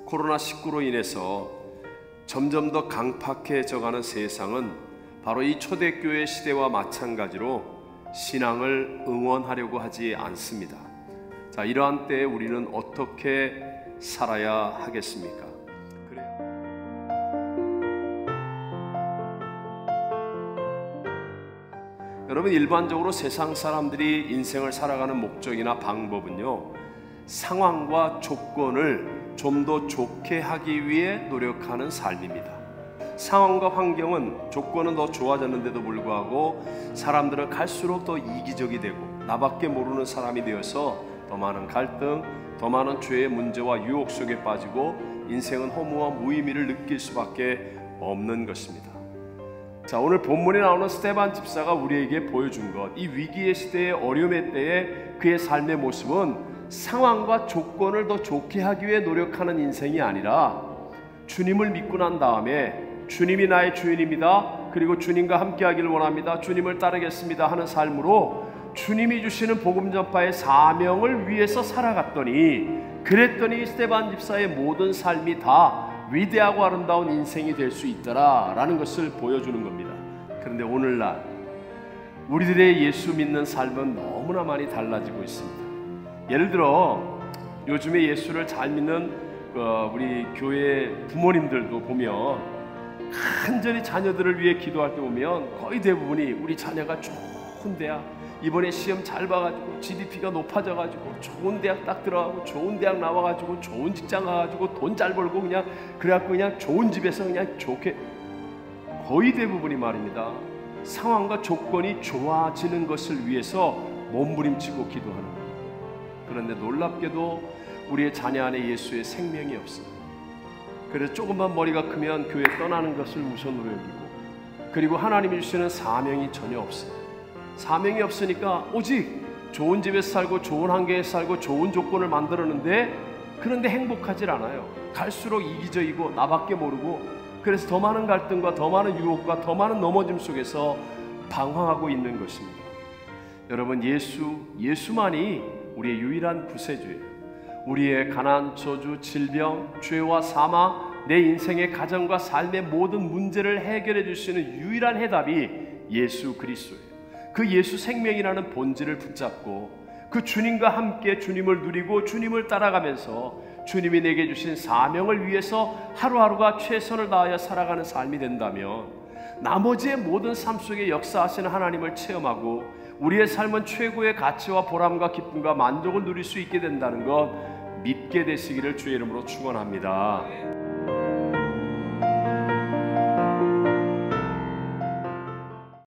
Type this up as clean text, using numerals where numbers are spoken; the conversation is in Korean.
코로나19로 인해서 점점 더 강팍해져가는 세상은 바로 이 초대교회 시대와 마찬가지로 신앙을 응원하려고 하지 않습니다. 자, 이러한 때에 우리는 어떻게 살아야 하겠습니까? 여러분, 일반적으로 세상 사람들이 인생을 살아가는 목적이나 방법은요, 상황과 조건을 좀 더 좋게 하기 위해 노력하는 삶입니다. 상황과 환경은, 조건은 더 좋아졌는데도 불구하고 사람들은 갈수록 더 이기적이 되고 나밖에 모르는 사람이 되어서 더 많은 갈등, 더 많은 죄의 문제와 유혹 속에 빠지고 인생은 허무와 무의미를 느낄 수밖에 없는 것입니다. 자, 오늘 본문에 나오는 스데반 집사가 우리에게 보여준 것, 이 위기의 시대의 어려움의 때에 그의 삶의 모습은 상황과 조건을 더 좋게 하기 위해 노력하는 인생이 아니라 주님을 믿고 난 다음에 주님이 나의 주인입니다, 그리고 주님과 함께 하기를 원합니다, 주님을 따르겠습니다 하는 삶으로 주님이 주시는 복음 전파의 사명을 위해서 살아갔더니, 그랬더니 스데반 집사의 모든 삶이 다 위대하고 아름다운 인생이 될 수 있더라라는 것을 보여주는 겁니다. 그런데 오늘날 우리들의 예수 믿는 삶은 너무나 많이 달라지고 있습니다. 예를 들어 요즘에 예수를 잘 믿는 우리 교회 부모님들도 보면 간절히 자녀들을 위해 기도할 때 보면 거의 대부분이 우리 자녀가 좋은 대학, 이번에 시험 잘 봐가지고 GDP가 높아져가지고 좋은 대학 딱 들어가고 좋은 대학 나와가지고 좋은 직장 가가지고 돈 잘 벌고 그래갖고 그냥 좋은 집에서 그냥 좋게, 거의 대부분이 말입니다, 상황과 조건이 좋아지는 것을 위해서 몸부림치고 기도하는 거예요. 그런데 놀랍게도 우리의 자녀 안에 예수의 생명이 없습니다. 그래서 조금만 머리가 크면 교회 떠나는 것을 우선으로 여기고, 그리고 하나님이 주시는 사명이 전혀 없어요. 사명이 없으니까 오직 좋은 집에서 살고 좋은 환경에서 살고 좋은 조건을 만들었는데, 그런데 행복하질 않아요. 갈수록 이기적이고 나밖에 모르고, 그래서 더 많은 갈등과 더 많은 유혹과 더 많은 넘어짐 속에서 방황하고 있는 것입니다. 여러분, 예수만이 우리의 유일한 구세주예요. 우리의 가난, 저주, 질병, 죄와 사망, 내 인생의 가정과 삶의 모든 문제를 해결해 줄 수 있는 유일한 해답이 예수 그리스도예요. 그 예수 생명이라는 본질을 붙잡고 그 주님과 함께 주님을 누리고 주님을 따라가면서 주님이 내게 주신 사명을 위해서 하루하루가 최선을 다하여 살아가는 삶이 된다면, 나머지의 모든 삶 속에 역사하시는 하나님을 체험하고 우리의 삶은 최고의 가치와 보람과 기쁨과 만족을 누릴 수 있게 된다는 것 믿게 되시기를 주의 이름으로 축원합니다.